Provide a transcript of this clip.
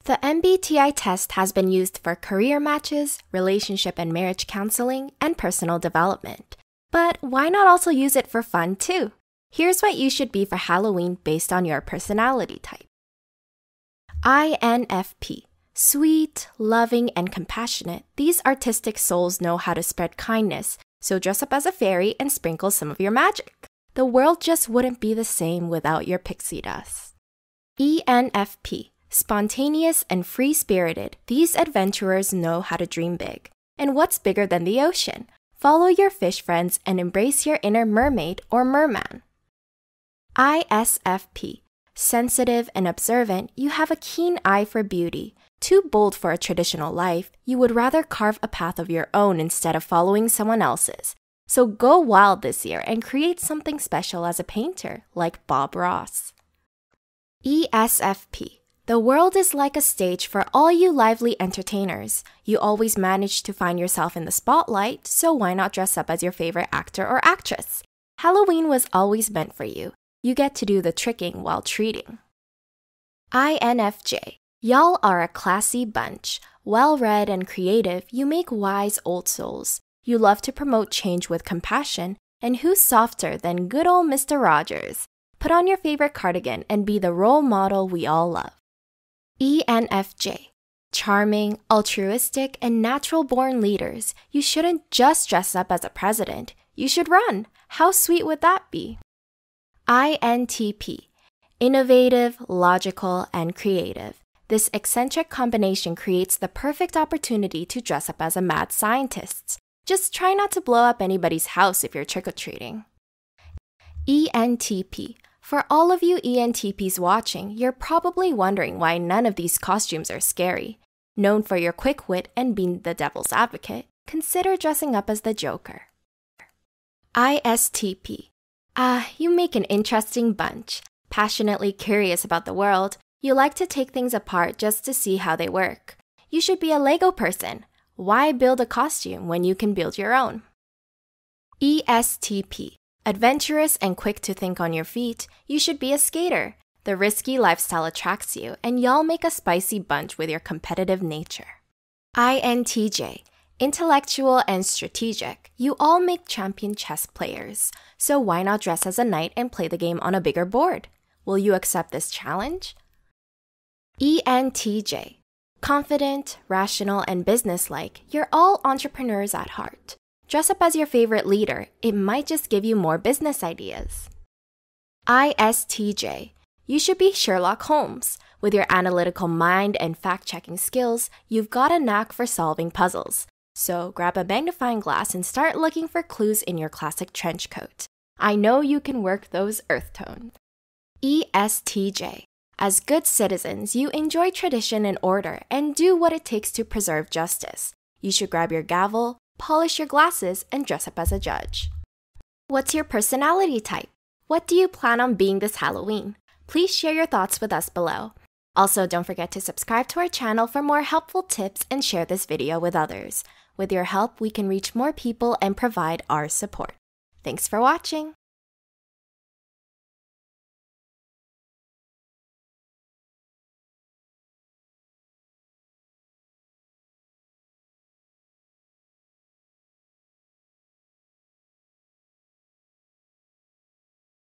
The MBTI test has been used for career matches, relationship and marriage counseling, and personal development. But why not also use it for fun too? Here's what you should be for Halloween based on your personality type. INFP. Sweet, loving, and compassionate, these artistic souls know how to spread kindness, so dress up as a fairy and sprinkle some of your magic. The world just wouldn't be the same without your pixie dust. ENFP. Spontaneous and free-spirited, these adventurers know how to dream big. And what's bigger than the ocean? Follow your fish friends and embrace your inner mermaid or merman. ISFP. Sensitive and observant, you have a keen eye for beauty. Too bold for a traditional life, you would rather carve a path of your own instead of following someone else's. So go wild this year and create something special as a painter, like Bob Ross. ESFP. The world is like a stage for all you lively entertainers. You always manage to find yourself in the spotlight, so why not dress up as your favorite actor or actress? Halloween was always meant for you. You get to do the tricking while treating. INFJ. Y'all are a classy bunch. Well-read and creative, you make wise old souls. You love to promote change with compassion, and who's softer than good old Mr. Rogers? Put on your favorite cardigan and be the role model we all love. ENFJ. Charming, altruistic, and natural-born leaders. You shouldn't just dress up as a president. You should run. How sweet would that be? INTP. Innovative, logical, and creative. This eccentric combination creates the perfect opportunity to dress up as a mad scientist. Just try not to blow up anybody's house if you're trick-or-treating. ENTP. For all of you ENTPs watching, you're probably wondering why none of these costumes are scary. Known for your quick wit and being the devil's advocate, consider dressing up as the Joker. ISTP. You make an interesting bunch. Passionately curious about the world, you like to take things apart just to see how they work. You should be a Lego person. Why build a costume when you can build your own? ESTP. Adventurous and quick to think on your feet, you should be a skater. The risky lifestyle attracts you, and y'all make a spicy bunch with your competitive nature. INTJ. Intellectual and strategic, you all make champion chess players. So why not dress as a knight and play the game on a bigger board? Will you accept this challenge? ENTJ. Confident, rational, and businesslike, you're all entrepreneurs at heart. Dress up as your favorite leader. It might just give you more business ideas. ISTJ. You should be Sherlock Holmes. With your analytical mind and fact-checking skills, you've got a knack for solving puzzles. So grab a magnifying glass and start looking for clues in your classic trench coat. I know you can work those earth tones. ESTJ. As good citizens, you enjoy tradition and order and do what it takes to preserve justice. You should grab your gavel, polish your glasses, and dress up as a judge. What's your personality type? What do you plan on being this Halloween? Please share your thoughts with us below. Also, don't forget to subscribe to our channel for more helpful tips and share this video with others. With your help, we can reach more people and provide our support. Thanks for watching!